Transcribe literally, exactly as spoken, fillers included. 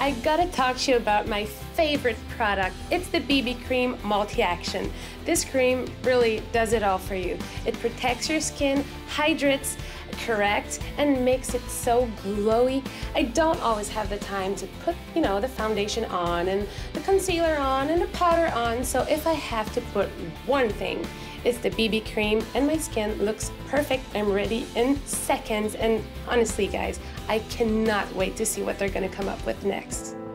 I gotta talk to you about my favorite product. It's the B B Cream Multi-Action. This cream really does it all for you. It protects your skin, hydrates, corrects, and makes it so glowy. I don't always have the time to put, you know, the foundation on and the concealer on and the powder on, so if I have to put one thing, it's the B B cream, and my skin looks perfect. I'm ready in seconds, and honestly guys, I cannot wait to see what they're gonna come up with next.